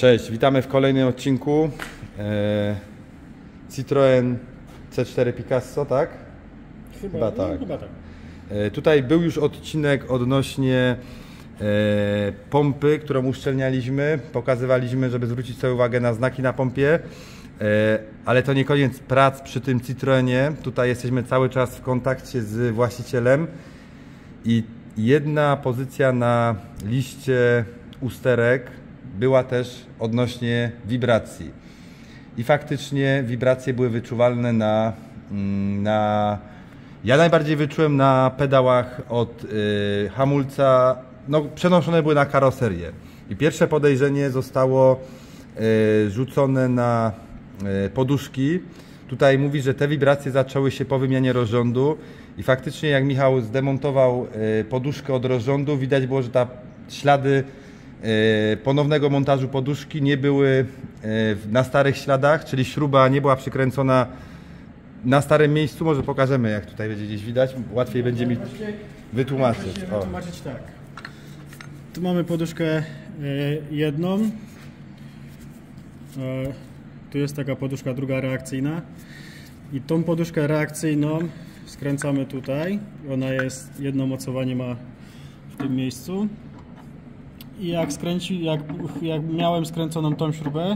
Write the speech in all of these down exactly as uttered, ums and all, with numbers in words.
Cześć, witamy w kolejnym odcinku e, Citroen C cztery Picasso, tak? Chyba, chyba tak. No, chyba tak. E, tutaj był już odcinek odnośnie e, pompy, którą uszczelnialiśmy. Pokazywaliśmy, żeby zwrócić sobie uwagę na znaki na pompie. E, ale to nie koniec prac przy tym Citroenie. Tutaj jesteśmy cały czas w kontakcie z właścicielem i jedna pozycja na liście usterek była też odnośnie wibracji. I faktycznie wibracje były wyczuwalne na, na ja najbardziej wyczułem na pedałach od y, hamulca, no przenoszone były na karoserię. I pierwsze podejrzenie zostało y, rzucone na y, poduszki. Tutaj mówi, że te wibracje zaczęły się po wymianie rozrządu i faktycznie jak Michał zdemontował y, poduszkę od rozrządu, widać było, że ta ślady ponownego montażu poduszki nie były na starych śladach, czyli śruba nie była przykręcona na starym miejscu. Może pokażemy, jak tutaj będzie gdzieś widać, łatwiej będzie mi wytłumaczyć. O. wytłumaczyć tak. Tu mamy poduszkę jedną, tu jest taka poduszka druga reakcyjna i tą poduszkę reakcyjną skręcamy tutaj, ona jest, jedno mocowanie ma w tym miejscu. I jak skręci, jak, jak miałem skręconą tą śrubę,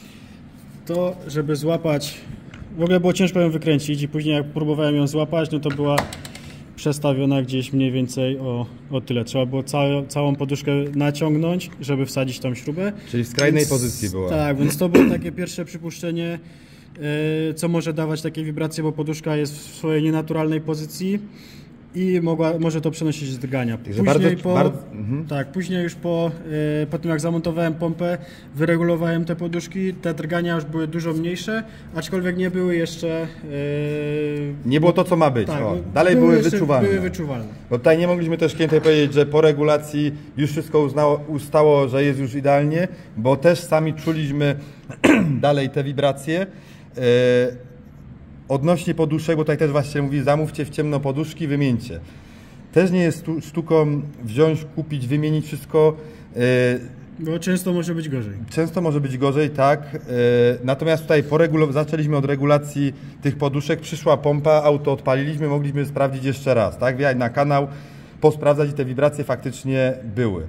to żeby złapać, w ogóle było ciężko ją wykręcić i później jak próbowałem ją złapać, no to była przestawiona gdzieś mniej więcej o, o tyle. Trzeba było całą, całą poduszkę naciągnąć, żeby wsadzić tą śrubę. Czyli w skrajnej więc, pozycji była. Tak, więc to było takie pierwsze przypuszczenie, yy, co może dawać takie wibracje, bo poduszka jest w swojej nienaturalnej pozycji. I mogła, może to przenosić z drgania. Później, bardzo, po, bardzo, mhm. tak, później już po, e, po tym jak zamontowałem pompę, wyregulowałem te poduszki, te drgania już były dużo mniejsze, aczkolwiek nie były jeszcze... E, nie było to, co ma być. Tak, o, dalej były, były wyczuwalne. Były wyczuwalne. Bo tutaj nie mogliśmy też klientowi powiedzieć, że po regulacji już wszystko uznało, ustało, że jest już idealnie, bo też sami czuliśmy dalej te wibracje. E, Odnośnie poduszek, bo tutaj też właśnie mówi, zamówcie w ciemno poduszki, wymieńcie. Też nie jest sztuką wziąć, kupić, wymienić wszystko. Bo często może być gorzej. Często może być gorzej, tak. Natomiast tutaj po zaczęliśmy od regulacji tych poduszek, przyszła pompa, auto odpaliliśmy, mogliśmy sprawdzić jeszcze raz, tak? Wjechać na kanał, posprawdzać i te wibracje faktycznie były.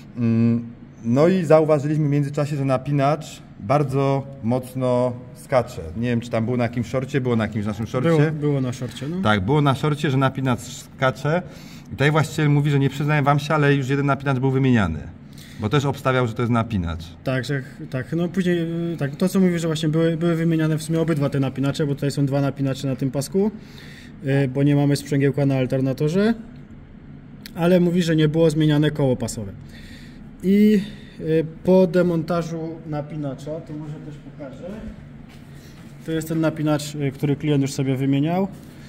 No i zauważyliśmy w międzyczasie, że napinacz bardzo mocno skacze. Nie wiem, czy tam było na jakimś szorcie, było na jakimś naszym szorcie. Było, było na szorcie, no. Tak, było na szorcie, że napinacz skacze. I tutaj właściciel mówi, że nie przyznaję wam się, ale już jeden napinacz był wymieniany. Bo też obstawiał, że to jest napinacz. Tak, że, tak, no później, tak, to co mówi, że właśnie były, były wymieniane w sumie obydwa te napinacze, bo tutaj są dwa napinacze na tym pasku, bo nie mamy sprzęgiełka na alternatorze, ale mówi, że nie było zmieniane koło pasowe. I po demontażu napinacza, to może też pokażę. To jest ten napinacz, który klient już sobie wymieniał.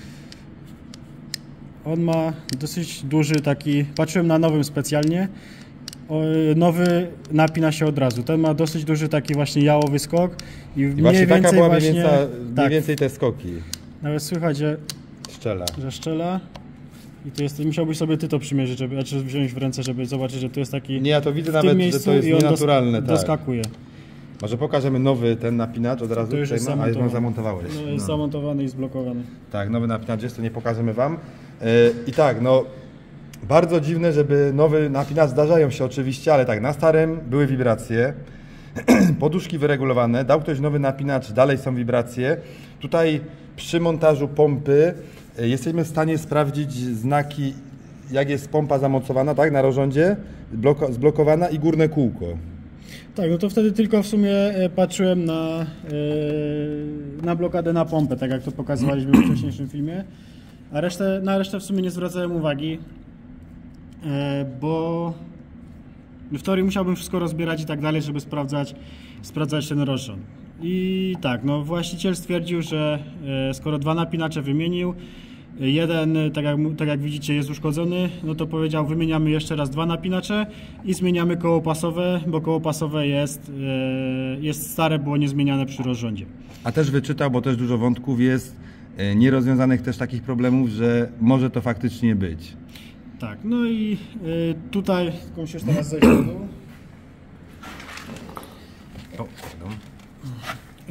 On ma dosyć duży taki, patrzyłem na nowym specjalnie, nowy napina się od razu. Ten ma dosyć duży taki właśnie jałowy skok. I, I mniej właśnie więcej taka była właśnie, mniej więcej, tak, mniej więcej te skoki. Nawet słychać, że szczela. Że szczela. I to jest, musiałbyś sobie ty to przymierzyć, żeby, znaczy wziąć w ręce, żeby zobaczyć, że to jest taki. Nie, ja to widzę nawet, że to jest nienaturalne. Dos, tak. Doskakuje. Może pokażemy nowy ten napinacz od razu. To już jest ma, a już zamontowałeś. No, jest no. zamontowany i zblokowany. Tak, nowy napinacz jest, to nie pokażemy wam. Yy, I tak, no bardzo dziwne, żeby nowy napinacz, zdarzają się oczywiście, ale tak, na starym były wibracje, poduszki wyregulowane, dał ktoś nowy napinacz, dalej są wibracje. Tutaj przy montażu pompy yy, jesteśmy w stanie sprawdzić znaki, jak jest pompa zamocowana, tak, na rozrządzie, bloko, zblokowana i górne kółko. Tak, no to wtedy tylko w sumie patrzyłem na, yy, na blokadę na pompę, tak jak to pokazywaliśmy w wcześniejszym filmie, a resztę, na resztę w sumie nie zwracałem uwagi, yy, bo w teorii musiałbym wszystko rozbierać i tak dalej, żeby sprawdzać, sprawdzać ten rozrząd. I tak, no właściciel stwierdził, że yy, skoro dwa napinacze wymienił, jeden, tak jak, tak jak widzicie, jest uszkodzony, no to powiedział, wymieniamy jeszcze raz dwa napinacze i zmieniamy koło pasowe, bo koło pasowe jest, jest stare, było niezmieniane przy rozrządzie. A też wyczytał, bo też dużo wątków jest nierozwiązanych też takich problemów, że może to faktycznie być. Tak, no i tutaj, tylko musisz teraz zejść do dół.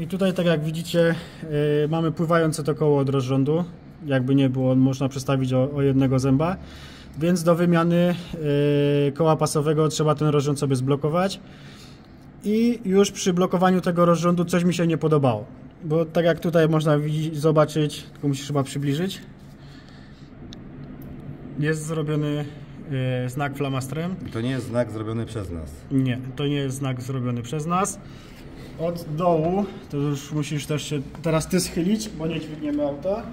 I tutaj, tak jak widzicie, yy, mamy pływające to koło od rozrządu. Jakby nie było, można przestawić o, o jednego zęba. Więc do wymiany yy, koła pasowego trzeba ten rozrząd sobie zblokować. I już przy blokowaniu tego rozrządu coś mi się nie podobało. Bo tak jak tutaj można widzieć, zobaczyć, tylko musisz chyba przybliżyć. Jest zrobiony yy, znak flamastrem. To nie jest znak zrobiony przez nas. Nie, to nie jest znak zrobiony przez nas. Od dołu, to już musisz też się teraz ty schylić, bo nie dźwigniemy auta.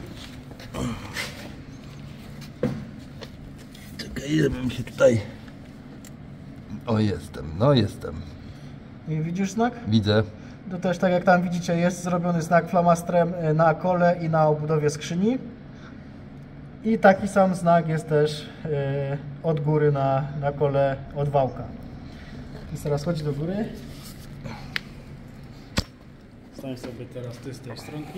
Czekaj, żebym się tutaj... O, jestem, no jestem. I widzisz znak? Widzę. To też tak jak tam widzicie, jest zrobiony znak flamastrem na kole i na obudowie skrzyni. I taki sam znak jest też yy, od góry na, na kole od wałka. I teraz chodź do góry. Stań sobie teraz ty z tej stronki.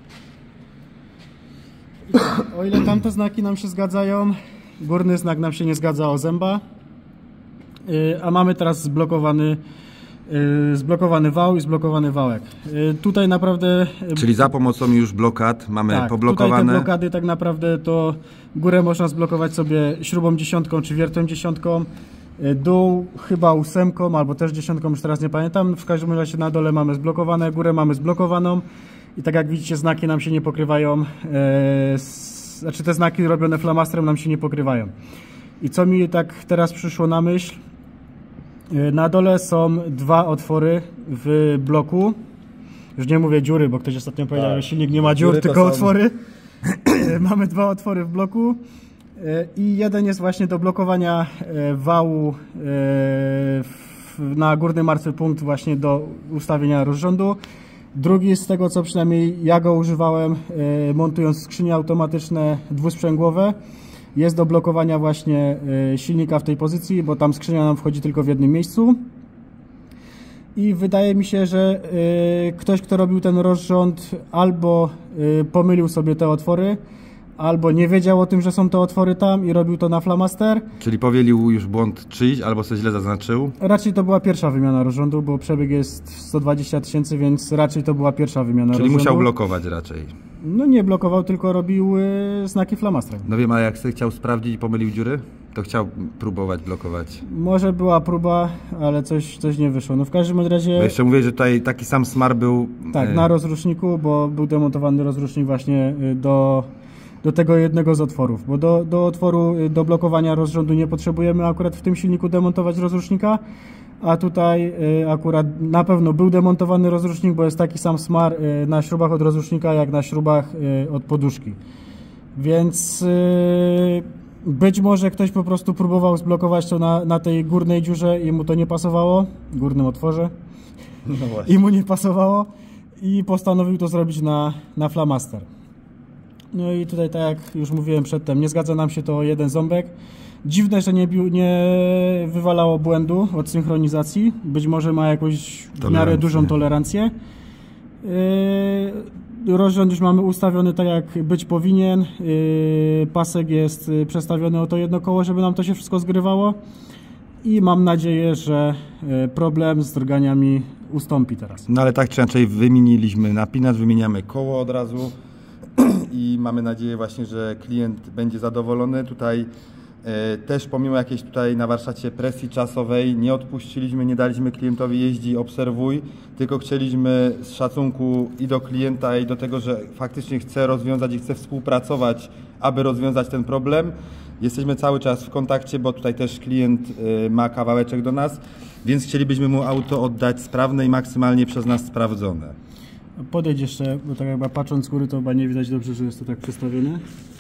I o ile tamte znaki nam się zgadzają, górny znak nam się nie zgadza o zęba. Yy, a mamy teraz zblokowany Yy, zblokowany wał i zblokowany wałek. Yy, tutaj naprawdę... Yy, Czyli za pomocą już blokad mamy tak, poblokowane. Tutaj te blokady tak naprawdę to górę można zblokować sobie śrubą dziesiątką czy wiertą dziesiątką, yy, dół chyba ósemką albo też dziesiątką, już teraz nie pamiętam. W każdym razie na dole mamy zblokowane, górę mamy zblokowaną i tak jak widzicie znaki nam się nie pokrywają, yy, z, znaczy te znaki robione flamastrem nam się nie pokrywają. I co mi tak teraz przyszło na myśl, na dole są dwa otwory w bloku. Już nie mówię dziury, bo ktoś ostatnio powiedział, tak, że silnik nie ma dziur, tylko są... otwory. Mamy dwa otwory w bloku i jeden jest właśnie do blokowania wału na górny martwy punkt właśnie do ustawienia rozrządu. Drugi z tego, co przynajmniej ja go używałem, montując skrzynie automatyczne dwusprzęgłowe, jest do blokowania właśnie silnika w tej pozycji, bo tam skrzynia nam wchodzi tylko w jednym miejscu. I wydaje mi się, że ktoś, kto robił ten rozrząd, albo pomylił sobie te otwory, albo nie wiedział o tym, że są te otwory tam i robił to na flamaster. Czyli powielił już błąd czyjś, albo coś źle zaznaczył? Raczej to była pierwsza wymiana rozrządu, bo przebieg jest sto dwadzieścia tysięcy, więc raczej to była pierwsza wymiana Czyli rozrządu. Musiał blokować raczej. No nie blokował, tylko robił y, znaki flamastrem. No wiem, ale jak sobie chciał sprawdzić i pomylił dziury, to chciał próbować blokować. Może była próba, ale coś, coś nie wyszło. No w każdym razie... Bo jeszcze mówię, że tutaj taki sam smar był... Tak, y... na rozruszniku, bo był demontowany rozrusznik właśnie do, do tego jednego z otworów. Bo do, do otworu do blokowania rozrządu nie potrzebujemy akurat w tym silniku demontować rozrusznika. A tutaj y, akurat na pewno był demontowany rozrusznik, bo jest taki sam smar y, na śrubach od rozrusznika, jak na śrubach y, od poduszki. Więc y, być może ktoś po prostu próbował zblokować to na, na tej górnej dziurze i mu to nie pasowało, górnym otworze, no i mu nie pasowało i postanowił to zrobić na, na flamaster. No i tutaj, tak jak już mówiłem przedtem, nie zgadza nam się to o jeden ząbek. Dziwne, że nie, nie wywalało błędu od synchronizacji. Być może ma jakąś w miarę dużą tolerancję. Yy, rozrząd już mamy ustawiony tak, jak być powinien. Yy, pasek jest przestawiony o to jedno koło, żeby nam to się wszystko zgrywało. I mam nadzieję, że problem z drganiami ustąpi teraz. No ale tak czy inaczej wymieniliśmy napinacz, wymieniamy koło od razu i mamy nadzieję właśnie, że klient będzie zadowolony. Tutaj też pomimo jakiejś tutaj na warsztacie presji czasowej nie odpuściliśmy, nie daliśmy klientowi jeździ, obserwuj, tylko chcieliśmy z szacunku i do klienta, i do tego, że faktycznie chce rozwiązać i chce współpracować, aby rozwiązać ten problem. Jesteśmy cały czas w kontakcie, bo tutaj też klient ma kawałeczek do nas, więc chcielibyśmy mu auto oddać sprawne i maksymalnie przez nas sprawdzone. Podejdź jeszcze, bo tak jakby patrząc z góry, to chyba nie widać dobrze, że jest to tak przestawione.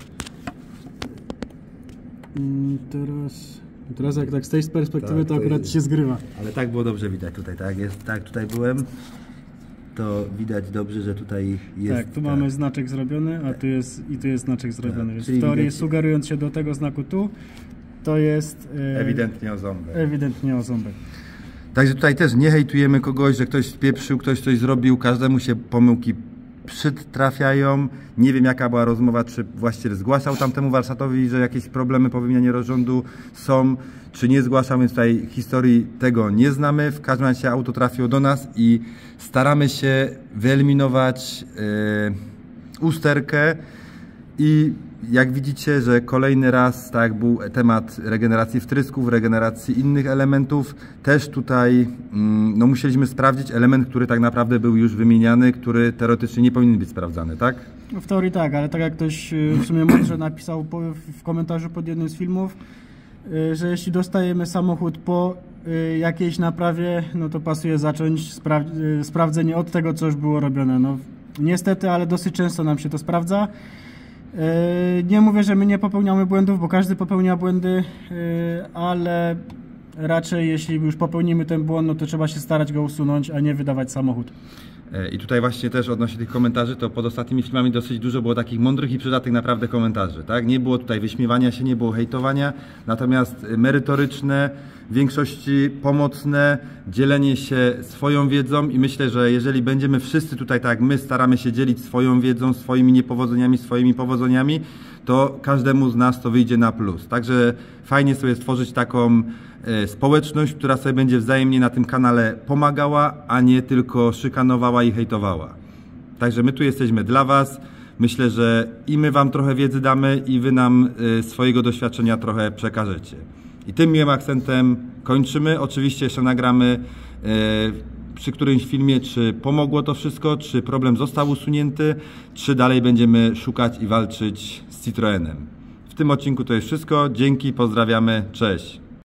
Teraz, teraz jak tak z tej perspektywy, tak, to akurat to się zgrywa. Ale tak było dobrze widać tutaj, tak jest, tak tutaj byłem, to widać dobrze, że tutaj jest. Tak, tu tak. Mamy znaczek zrobiony, a tu jest i tu jest znaczek zrobiony. Tak, więc w teorii widać... sugerując się do tego znaku tu, to jest e... ewidentnie o ząbek. Ewidentnie o ząbek. Także tutaj też nie hejtujemy kogoś, że ktoś spieprzył, ktoś coś zrobił, każdemu się pomyłki przytrafiają. Nie wiem, jaka była rozmowa, czy właściciel zgłaszał tamtemu warsztatowi, że jakieś problemy po wymianie rozrządu są, czy nie zgłaszał, więc tutaj historii tego nie znamy. W każdym razie auto trafiło do nas i staramy się wyeliminować yy, usterkę i jak widzicie, że kolejny raz, tak jak był temat regeneracji wtrysków, regeneracji innych elementów, też tutaj no, musieliśmy sprawdzić element, który tak naprawdę był już wymieniany, który teoretycznie nie powinien być sprawdzany, tak? W teorii tak, ale tak jak ktoś w sumie mądrze napisał w komentarzu pod jednym z filmów, że jeśli dostajemy samochód po jakiejś naprawie, no to pasuje zacząć spra sprawdzenie od tego, co już było robione. No, niestety, ale dosyć często nam się to sprawdza. Nie mówię, że my nie popełniamy błędów, bo każdy popełnia błędy, ale raczej jeśli już popełnimy ten błąd, no to trzeba się starać go usunąć, a nie wydawać samochód. I tutaj właśnie też odnośnie tych komentarzy, to pod ostatnimi filmami dosyć dużo było takich mądrych i przydatnych naprawdę komentarzy, tak? Nie było tutaj wyśmiewania się, nie było hejtowania, natomiast merytoryczne, w większości pomocne, dzielenie się swoją wiedzą i myślę, że jeżeli będziemy wszyscy tutaj tak jak my staramy się dzielić swoją wiedzą, swoimi niepowodzeniami, swoimi powodzeniami, to każdemu z nas to wyjdzie na plus. Także fajnie sobie stworzyć taką e, społeczność, która sobie będzie wzajemnie na tym kanale pomagała, a nie tylko szykanowała i hejtowała. Także my tu jesteśmy dla Was. Myślę, że i my Wam trochę wiedzy damy i Wy nam e, swojego doświadczenia trochę przekażecie. I tym miłym akcentem kończymy. Oczywiście jeszcze nagramy e, przy którymś filmie, czy pomogło to wszystko, czy problem został usunięty, czy dalej będziemy szukać i walczyć z Citroenem. W tym odcinku to jest wszystko. Dzięki, pozdrawiamy, cześć.